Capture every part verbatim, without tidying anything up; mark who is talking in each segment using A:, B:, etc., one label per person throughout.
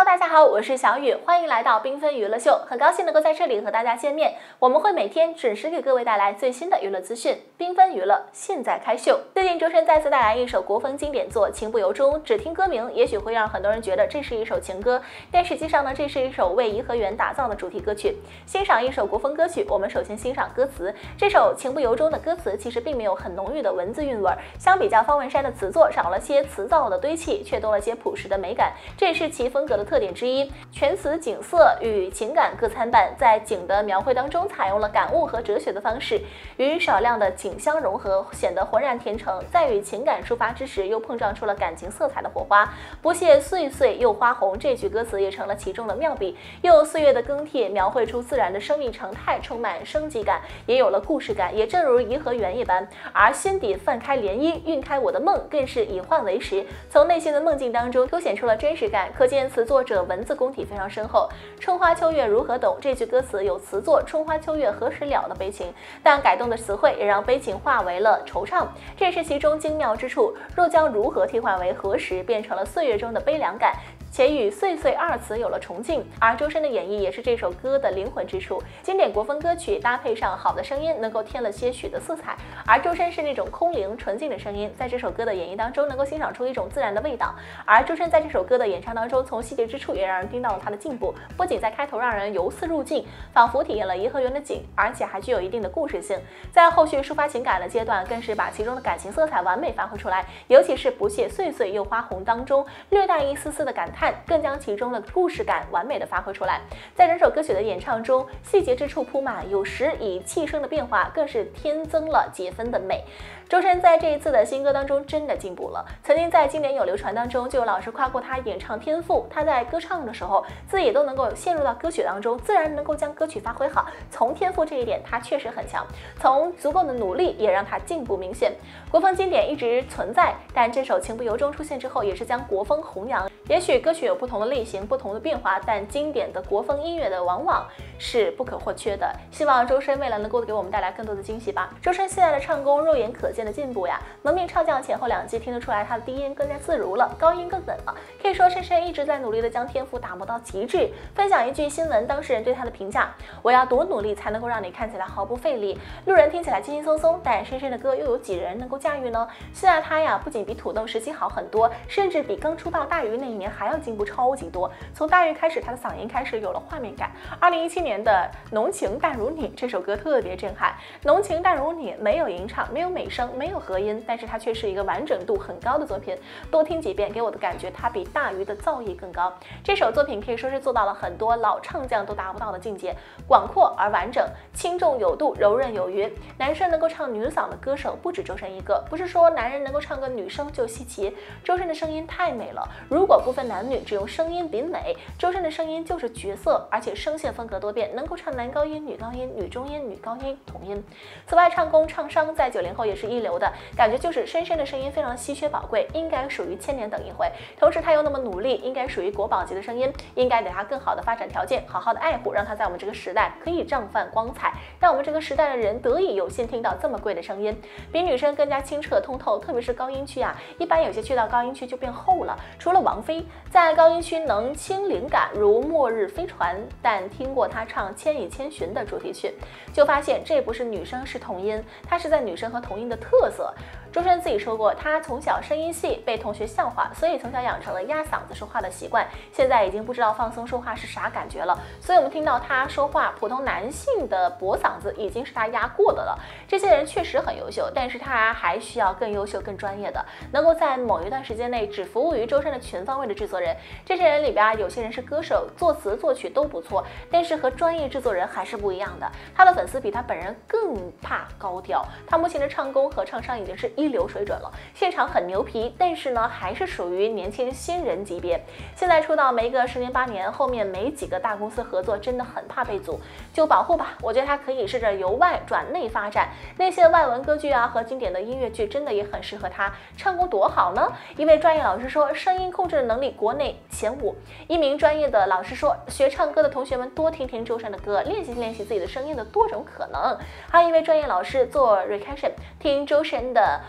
A: 大家好，我是小雨，欢迎来到缤纷娱乐秀，很高兴能够在这里和大家见面。我们会每天准时给各位带来最新的娱乐资讯，缤纷娱乐现在开秀。最近周深再次带来一首国风经典作《情不由衷》，只听歌名也许会让很多人觉得这是一首情歌，但实际上呢，这是一首为颐和园打造的主题歌曲。欣赏一首国风歌曲，我们首先欣赏歌词。这首《情不由衷》的歌词其实并没有很浓郁的文字韵味，相比较方文山的词作，少了些词藻的堆砌，却多了些朴实的美感，这也是其风格的特点之一。全词景色与情感各参半，在景的描绘当中采用了感悟和哲学的方式，与少量的景相融合，显得浑然天成。在与情感抒发之时，又碰撞出了感情色彩的火花。不屑岁岁又花红，这句歌词也成了其中的妙笔，用岁月的更替描绘出自然的生命常态，充满生机感，也有了故事感，也正如颐和园一般。而心底泛开涟漪，晕开我的梦，更是以幻为实，从内心的梦境当中凸显出了真实感，可见词作者文字功体非常深厚。春花秋月如何懂，这句歌词有词作春花秋月何时了的悲情，但改动的词汇也让悲情化为了惆怅，这也是其中精妙之处。若将如何替换为何时，变成了岁月中的悲凉感，且与岁岁二词有了重庆，而周深的演绎也是这首歌的灵魂之处。经典国风歌曲搭配上好的声音，能够添了些许的色彩，而周深是那种空灵纯净的声音，在这首歌的演绎当中能够欣赏出一种自然的味道。而周深在这首歌的演唱当中，从细节之处也让人听到了他的进步，不仅在开头让人由思入境，仿佛体验了颐和园的景，而且还具有一定的故事性。在后续抒发情感的阶段，更是把其中的感情色彩完美发挥出来，尤其是不屑岁岁又花红当中，略带一丝丝的感叹，更将其中的故事感完美的发挥出来。在整首歌曲的演唱中，细节之处铺满，有时以气声的变化更是添增了几分的美。周深在这一次的新歌当中真的进步了，曾经在经典有流传当中就有老师夸过他演唱天赋，他在歌唱的时候自己都能够陷入到歌曲当中，自然能够将歌曲发挥好。从天赋这一点他确实很强，从足够的努力也让他进步明显。国风经典一直存在，但这首情不由衷出现之后，也是将国风弘扬。也许歌曲有不同的类型，不同的变化，但经典的国风音乐的往往是不可或缺的。希望周深未来能够给我们带来更多的惊喜吧。周深现在的唱功肉眼可见的进步呀，能命唱将前后两季听得出来他的低音更加自如了，高音更稳了，可以说深深一直在努力的将天赋打磨到极致。分享一句新闻当事人对他的评价：我要多努力才能够让你看起来毫不费力，路人听起来轻轻松松，但深深的歌又有几人能够驾驭呢？现在他呀不仅比土豆时期好很多，甚至比刚出道大鱼那一年还要进步超级多。从大鱼开始，他的嗓音开始有了画面感。二零一七年的浓情淡如你这首歌特别震撼，浓情淡如你没有吟唱，没有美声，没有和音，但是它却是一个完整度很高的作品。多听几遍，给我的感觉它比大鱼的造诣更高。这首作品可以说是做到了很多老唱将都达不到的境界，广阔而完整，轻重有度，柔韧有余。男生能够唱女嗓的歌手不止周深一个，不是说男人能够唱个女生就稀奇，周深的声音太美了。如果不分男女，只用声音比美，周深的声音就是绝色，而且声线风格多变，能够唱男高音、女高音、女中音、女高音、童音。此外，唱功唱商在九零后也是一流的，感觉就是深深的声音非常稀缺宝贵，应该属于千年等一回。同时他又那么努力，应该属于国宝级的声音，应该给他更好的发展条件，好好的爱护，让他在我们这个时代可以绽放光彩，让我们这个时代的人得以有幸听到这么贵的声音，比女生更加清澈通透。特别是高音区啊，一般有些去到高音区就变厚了。除了王菲在高音区能轻灵感如末日飞船，但听过她唱《千与千寻》的主题曲，就发现这不是女生是童音，它是在女生和童音的特色。周深自己说过，他从小声音细，被同学笑话，所以从小养成了压嗓子说话的习惯，现在已经不知道放松说话是啥感觉了。所以我们听到他说话，普通男性的薄嗓子已经是他压过的了。这些人确实很优秀，但是他还需要更优秀、更专业的，能够在某一段时间内只服务于周深的全方位的制作人。这些人里边，有些人是歌手，作词作曲都不错，但是和专业制作人还是不一样的。他的粉丝比他本人更怕高调，他目前的唱功和唱商已经是一流水准了，现场很牛皮，但是呢还是属于年轻新人级别。现在出道没个十年八年，后面没几个大公司合作，真的很怕被阻，就保护吧。我觉得他可以试着由外转内发展，那些外文歌剧啊和经典的音乐剧真的也很适合他。唱功多好呢？一位专业老师说，声音控制能力国内前五。一名专业的老师说，学唱歌的同学们多听听周深的歌，练习练习自己的声音的多种可能。还有一位专业老师做 recursion， 听周深的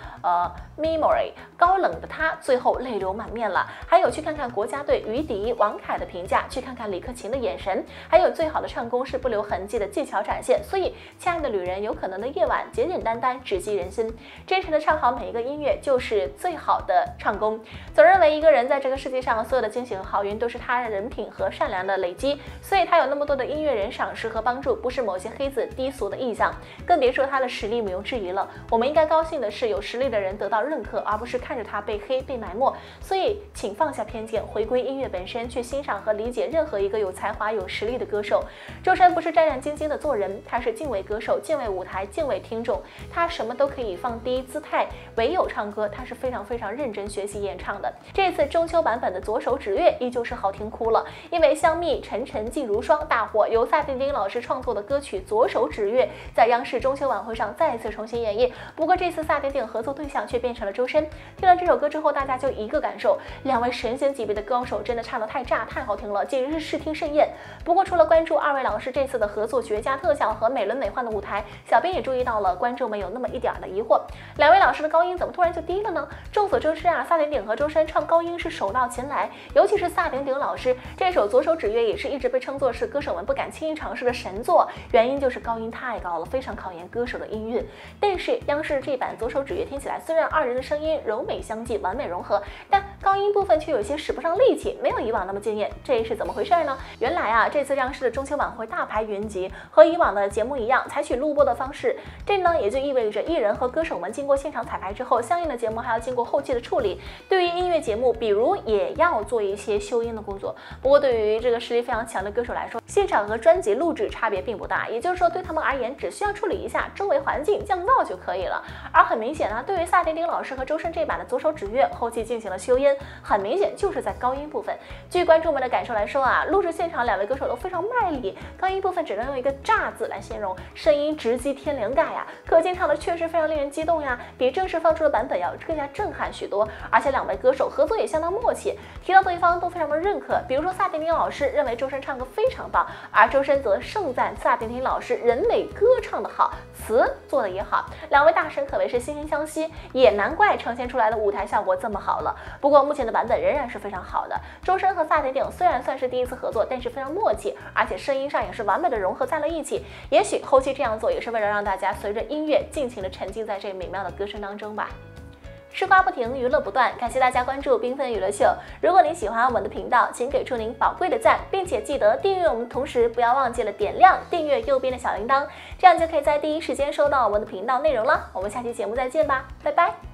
A: 呃 Memory 高冷的他最后泪流满面了，还有去看看国家队于迪、王凯的评价，去看看李克勤的眼神，还有最好的唱功是不留痕迹的技巧展现。所以，亲爱的旅人，有可能的夜晚，简简单单，直击人心。真诚的唱好每一个音乐，就是最好的唱功。总认为一个人在这个世界上所有的惊喜和好运都是他人品和善良的累积，所以他有那么多的音乐人赏识和帮助，不是某些黑子低俗的意象，更别说他的实力毋庸置疑了。我们应该高兴的是有实力的人得到认可，而不是看着他被黑被埋没。所以，请放下偏见，回归音乐本身，去欣赏和理解任何一个有才华、有实力的歌手。周深不是战战兢兢的做人，他是敬畏歌手、敬畏舞台、敬畏听众，他什么都可以放低姿态，唯有唱歌，他是非常非常认真学习演唱的。这次中秋版本的《左手指月》依旧是好听哭了，因为香蜜沉沉烬如霜大火，由萨顶顶老师创作的歌曲《左手指月》在央视中秋晚会上再次重新演绎。不过这次萨顶顶合作对象却变成了周深。听了这首歌之后，大家就一个感受，两位神仙级别的高手真的唱得太炸太好听了，简直是视听盛宴。不过除了关注二位老师这次的合作绝佳特效和美轮美奂的舞台，小编也注意到了观众们有那么一点的疑惑，两位老师的高音怎么突然就低了呢？众所周知啊，萨顶顶和周深唱高音是手到擒来，尤其是萨顶顶老师这首《左手指月》也是一直被称作是歌手们不敢轻易尝试的神作，原因就是高音太高了，非常考验歌手的音韵。但是央视这版《左手指月》听起来虽然二人的声音柔美相济，完美融合，但高音部分却有些使不上力气，没有以往那么惊艳，这是怎么回事呢？原来啊，这次央视的中秋晚会大牌云集，和以往的节目一样，采取录播的方式，这呢也就意味着艺人和歌手们经过现场彩排之后，相应的节目还要经过后期的处理。对于音乐节目，比如也要做一些修音的工作。不过对于这个实力非常强的歌手来说，现场和专辑录制差别并不大，也就是说对他们而言，只需要处理一下周围环境降噪就可以了。而很明显呢，对于萨顶顶老师和周深这版的《左手指月》后期进行了修音，很明显就是在高音部分。据观众们的感受来说啊，录制现场两位歌手都非常卖力，高音部分只能用一个炸字来形容，声音直击天灵盖呀，可见唱的确实非常令人激动呀，比正式放出的版本要更加震撼许多。而且两位歌手合作也相当默契，提到对方都非常的认可。比如说萨顶顶老师认为周深唱歌非常棒，而周深则盛赞萨顶顶老师人美歌唱得好，词做得也好，两位大神可谓是惺惺相惜，也难怪呈现出来的舞台效果这么好了。不过目前的版本仍然是非常好的，周深和萨顶顶虽然算是第一次合作，但是非常默契，而且声音上也是完美的融合在了一起。也许后期这样做也是为了让大家随着音乐尽情的沉浸在这美妙的歌声当中吧。吃瓜不停，娱乐不断，感谢大家关注缤纷娱乐秀。如果您喜欢我们的频道，请给出您宝贵的赞，并且记得订阅我们，同时不要忘记了点亮订阅右边的小铃铛，这样就可以在第一时间收到我们的频道内容了。我们下期节目再见吧，拜拜。